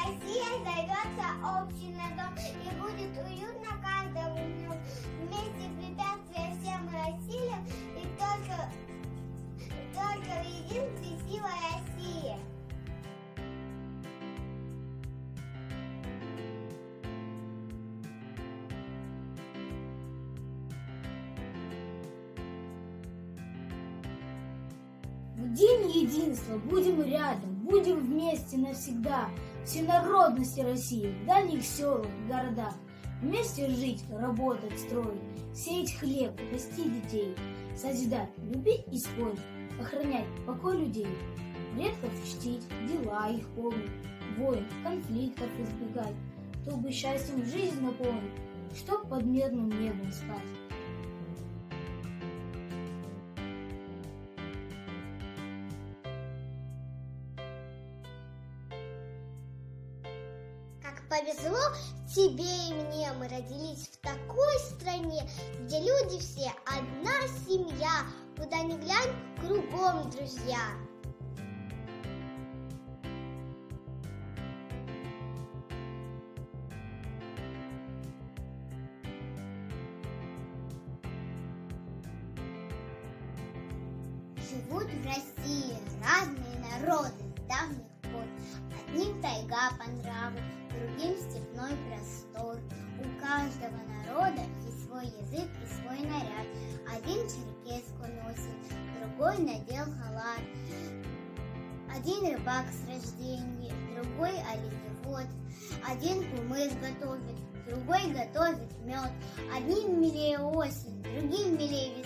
Россия зовется общий на дом, и будет уютно каждому в нем. Вместе препятствия все мы осилим, и только в единстве сила России. В день единства будем рядом, будем вместе навсегда. Все народности России, в дальних селах, городах. Вместе жить, работать, строить, сеять хлеб, расти детей, созидать, любить и спорить, охранять покой людей. Предков чтить, дела их помнить, войн, конфликтов избегать, чтобы счастьем жизнь наполнить, чтоб под мирным небом спать. Как повезло тебе и мне, мы родились в такой стране, где люди все одна семья, куда ни глянь, кругом друзья. Живут в России разные народы с давних пор. Одним тайга по нраву, другим степной простор. У каждого народа есть свой язык и свой наряд. Один черкеску носит, другой надел халат. Один рыбак с рождения, другой оленевод. Один кумыс готовит, другой готовит мед. Одним милее осень, другим милее весна.